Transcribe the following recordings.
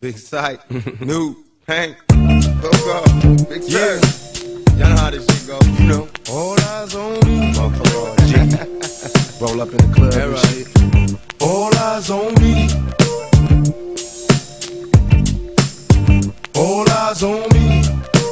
Big sight, new, Hank, go, big yeah. Y'all know how this shit go, you know. All eyes on me, motherfucker, G. Roll up in the club and shit. All eyes on me. All eyes on me.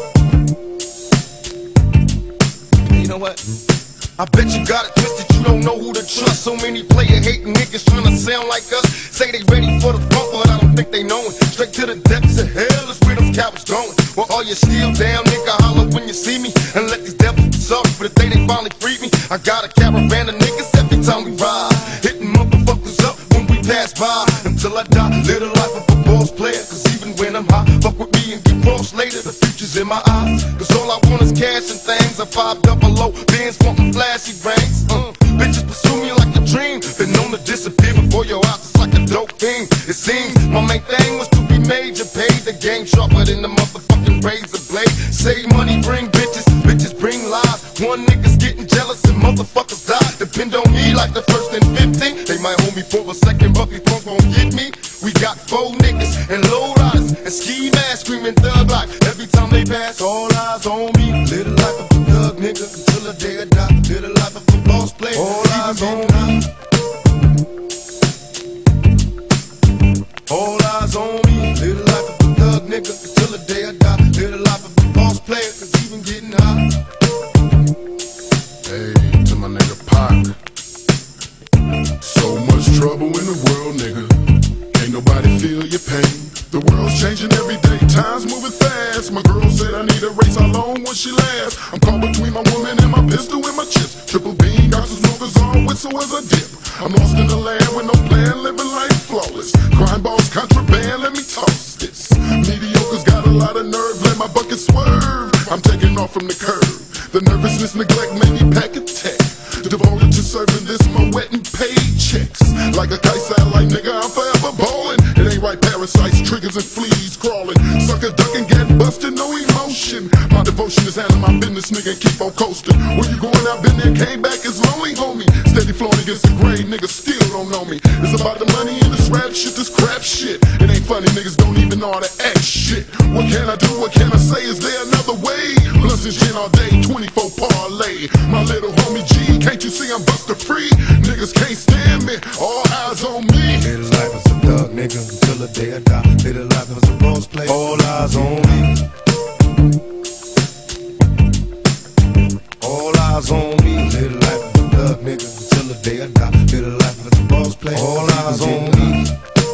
You know what? I bet you got it twisted, you don't know who to trust. So many player hating niggas trying to sound like us. Say they ready for the funk, but I don't think they know it. Straight to the depths of hell is where them cowards going. Well, all you still down, nigga, holler when you see me. And let these devils be sorry for the day they finally freed me. I got a caravan of niggas every time we ride, hitting motherfuckers up when we pass by. Until I die, live the life of a boss player. Cause even when I'm high, fuck with me and get crossed later. The future's in my eyes, cause all I want is cash and things. A 500 bands wanting flashy rings. Bitches pursue me like a dream. Been known to disappear before your eyes, it's like a dope thing. It seems my main thing was to be major. Paid the game sharper than the motherfucking razor blade. Save money, bring bitches, bitches bring lies. One nigga's getting jealous and motherfuckers die. Depend on me like the first and 15. They might hold me for a second, but these punks won't get me. We got 4 niggas and low riders and ski masks screaming thug life. Every time they pass, all eyes on me. Live the life of a thug nigga until the day I die. Live the life of a boss player. All eyes on me. All eyes on me. Live the life of a thug nigga until the day I die. Live the life of a boss player, cause even getting high. Hey, to my nigga Pac. So much trouble in the world, nigga. Ain't nobody feel your pain. The world's changing every day, time's moving fast. My girl said I need a race, how long will she last? I'm caught between my woman and my pistol and my chips. Triple beam, got some smokers on, whistle as I dip. I'm lost in the land with no plan, living life flawless. Crime balls, contraband, let me toss this. Mediocre's got a lot of nerve, let my bucket swerve. I'm taking off from the curb. The nervousness, neglect made me pack a tech. Devoted to serving this, my wet and paid checks. Like a kite satellite, nigga, I'm forever ballin'. It ain't right, parasites, triggers and fleas crawling. Sucker ducking, getting busted, no emotion. My devotion is handling my business, nigga, and keep on coasting. Where you going, I've been there, came back, it's lonely, homie. Steady flowing against the grain, niggas still don't know me. It's about the money and this rap shit, this crap shit. It ain't funny, niggas don't even know how to act shit. What can I do, what can I say, is there another way? Blunts and gin all day, 24 parlay. My little homie G, can't you see I'm buster free? Niggas can't stand me, all eyes on me. Live the life as a thug nigga until the day I die. Live the life as a boss player. All eyes on me. All eyes on me. Live the life as a thug nigga until the day I die. Live the life as a boss player. All eyes on me.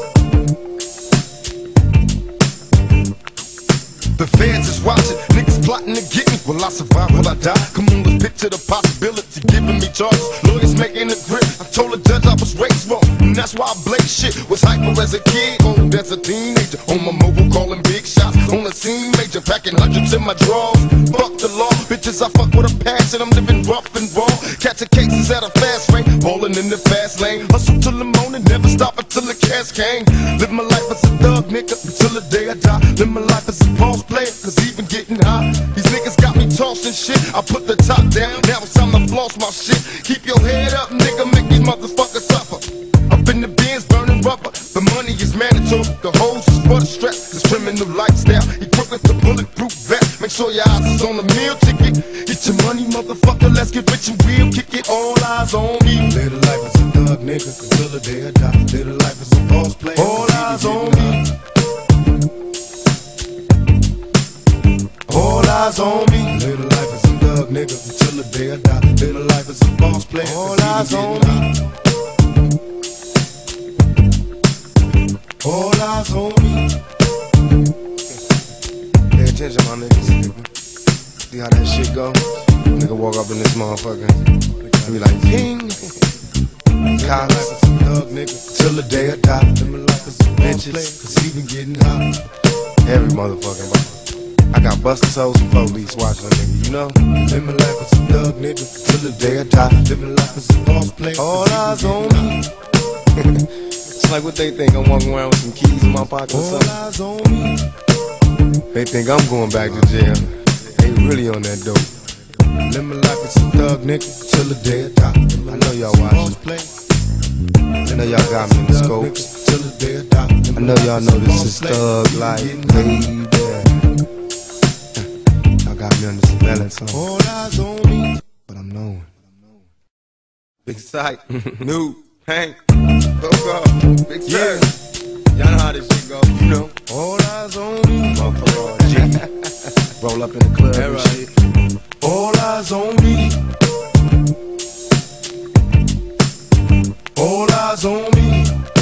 The feds is watching, niggas plotting to get me. Will I survive, will I die? Come on, let's picture the possibility, giving me charges. Lawyers making a grip, I told the judge I was raised wrong, and that's why I blaze shit. Was hyper as a kid, old as a teenager. On my mobile calling big shots, on the scene major. Packing hundreds in my drawers, fuck the law. Bitches, I fuck with a passion, I'm living rough and raw. Catching cases at a fast rate, ballin' in the fast lane. Hustle till the morning, never stop until the cash came. Live my life as a thug nigga until the day I die. Live my life as a boss player, cause even getting high. These niggas got me tossing shit. I put the top down, now it's time to floss my shit. Keep your head up, nigga, make these motherfuckers suffer. Up in the bins, burning rubber. The money is mandatory, the hoes is for the strap. This criminal lifestyle, equipped with the bulletproof vest. Make sure your eyes is on the meal ticket. Get your money, motherfucker, let's get rich and real. Kick it, all eyes on me. Live the life as a thug nigga until the day I die. Live the life as a boss player. All eyes on me. All eyes on me. Live the life as a thug nigga until the day I die. Live the life as a boss player. All eyes on me. All eyes on me. Pay attention, my niggas. See how that shit go? Nigga walk up in this motherfucker and be like, ping. Collins, thug nigga till the day I die. Live my life as a bitches, cause even getting hot. Every motherfucking body. I got busters, hoes, and police watching a nigga, you know? Live my life as a thug nigga till the day I die. Live my life as a boss player. All eyes on me. It's like what they think, I'm walking around with some keys in my pocket or something. All eyes on me. They think I'm going back to jail. They really on that dope. Live my life as a thug nigga till the day I die. I know y'all watching. I know y'all got me in the scopes till the day I die. I know y'all know this is Thug Life, baby. Y'all got me on the surveillance, huh? All eyes on me, but I'm knowing. Big sight, new, Hank, Coco, big sight. Y'all know how this shit go, you know. All eyes on me, motherfucker, G. Roll up in the club and shit. All eyes on me. All eyes on me.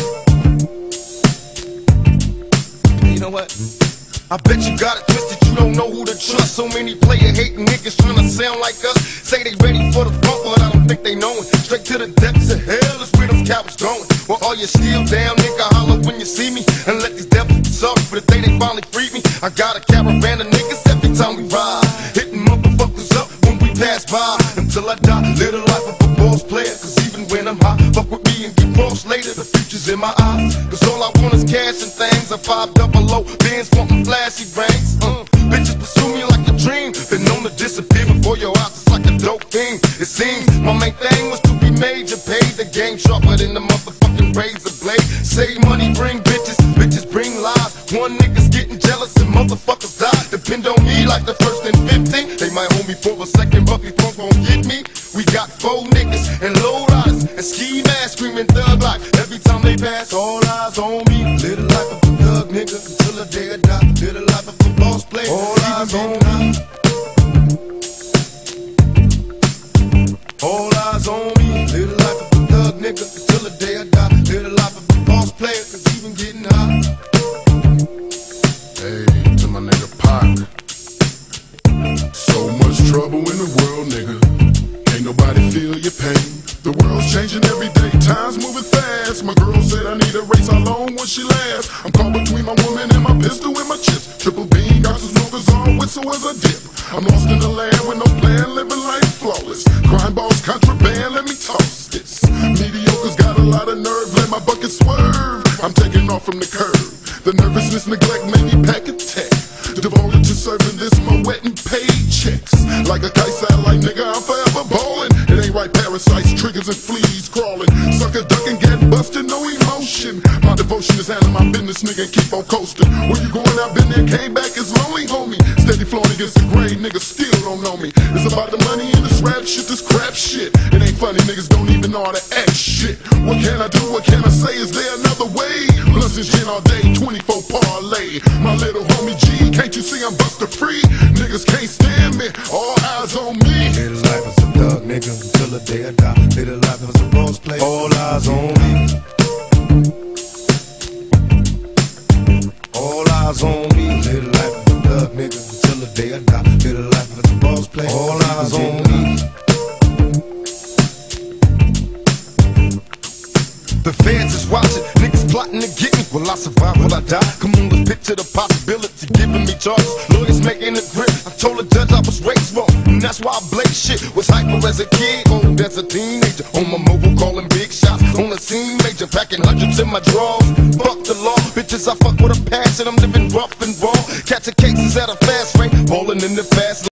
You know what? I bet you got it twisted, you don't know who to trust. So many player hating niggas trying to sound like us. Say they ready for the front, but I don't think they know it. Straight to the depths of hell is where them cowards going. Well, all you still down, nigga, holler when you see me. And let these devils be sorry for the day they finally freed me. I got a caravan of niggas every time we ride, hitting motherfuckers up when we pass by. Until I die, live the life of a boss player. Cause even when I'm high, fuck with me and get crossed later. The future's in my eyes, cause all I want is cash and things. A 5 double O, bands wanting flashy rings. Bitches pursue me like a dream. Been known to disappear before your eyes, it's like a dope thing. It seems my main thing was to be major, pay the game sharper than the motherfucking razor blade. Save money, bring bitches, bitches bring lies. One nigga's getting jealous and motherfuckers die. Depend on me like the first and 15. They might hold me for a second, but these punks won't get me. We got 4 niggas and low riders and ski masks screaming thug life. Every time they pass, all eyes on me. Live the life of a thug nigga until the day I die. Live the life of a boss player. All eyes on me. All eyes on me. Live the life of a thug nigga until the day I die. Live the life of a boss player, cause even getting high. Hey, to my nigga Pac. So much trouble in the world, nigga. Ain't nobody feel your pain. The world's changing every day, time's moving fast. My girl said I need a race, how long will she last? I'm caught between my woman and my pistol and my chips. Triple beam, got some smokers on, whistle as I dip. I'm lost in the land with no plan, living life flawless. Crime balls, contraband, let me toss this. Mediocre's got a lot of nerve, let my bucket swerve. I'm taking off from the curb. The nervousness, neglect made me pack a tech. Devoted to serving this, my wet and paychecks. Like a kite satellite, nigga, I'm forever ballin'. It ain't right, parasites, triggers and fleas crawling. Sucker ducking, get busted, no emotion. My devotion is handling my business, nigga, and keep on coasting. Where you going? I've been there, came back, it's lonely, homie. Steady flowing against the grain, niggas still don't know me. It's about the money and this rap shit, this crap shit. It ain't funny, niggas don't even know how to act shit. What can I do, what can I say, is there another way? Blunts and gin all day, 24 parlay. My little homie G, can't you see I'm buster free? Niggas can't stand me, all eyes on me. Live the life as a thug nigga until the day I die. Live the life as a boss player. All eyes on me. All eyes on me. Live the life as a thug nigga until the day I die. Live the life as a boss player. All eyes on me. The fans is watching, niggas plotting to get me. Will I survive, will I die? Come on, let's picture the possibility, giving me charges. Lawyers making a grip, I told the judge I was raised wrong, and that's why I blaze shit. Was hyper as a kid, old as a teenager. On my mobile calling big shots, on the scene major. Packing hundreds in my drawers, fuck the law. Bitches I fuck with a passion, I'm living rough and raw. Catching cases at a fast rate, balling in the fast lane.